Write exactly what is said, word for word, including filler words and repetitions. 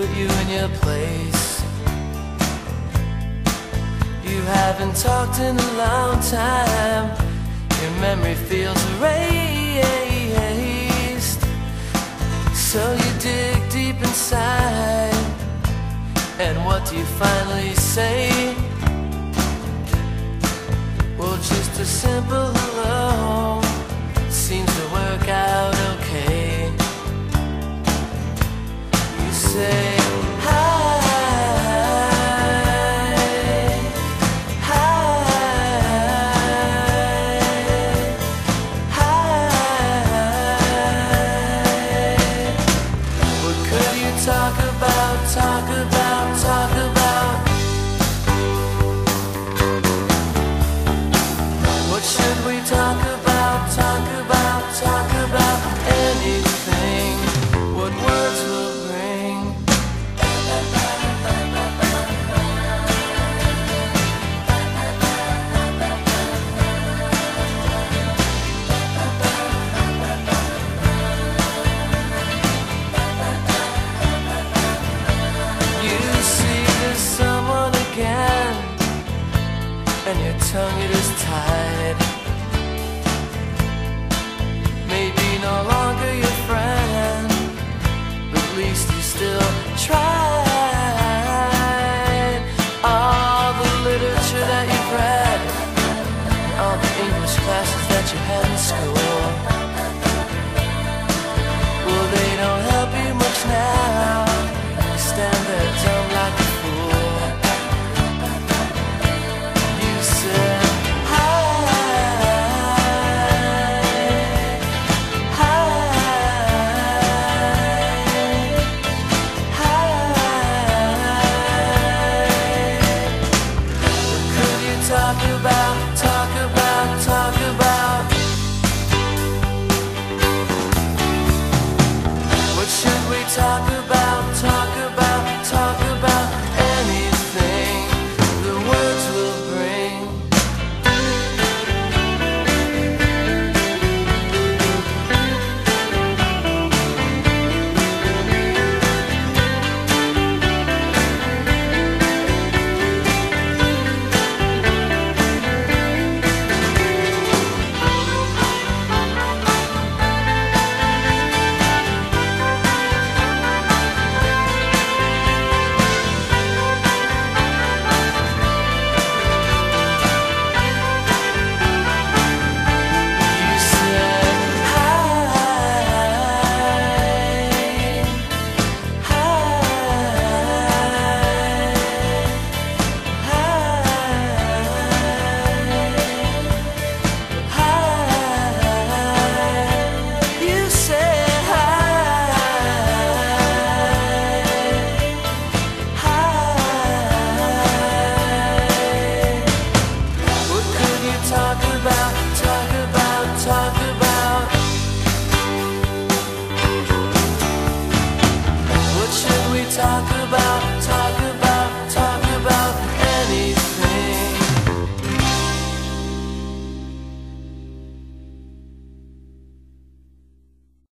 put you in your place. You haven't talked in a long time. Your memory feels erased. So you dig deep inside, and what do you finally say? Well, just a simple hello seems to work out okay. You say talk about, talk about, talk about. What should we talk about, talk about, talk about? Anything, what words will bring. And your tongue, it is tied.